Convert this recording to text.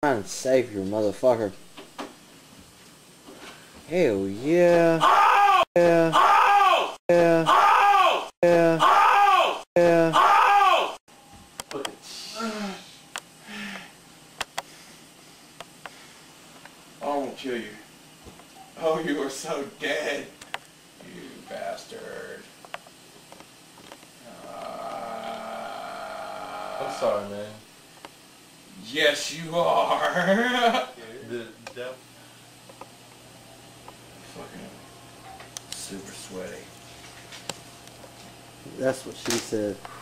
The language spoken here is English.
Trying to save your motherfucker. Hell yeah. Yeah. Yeah. Yeah. Yeah. I won't kill you. Oh, you are so dead. You bastard. I'm sorry, man. Yes, you are. The devil. Fucking super sweaty. That's what she said.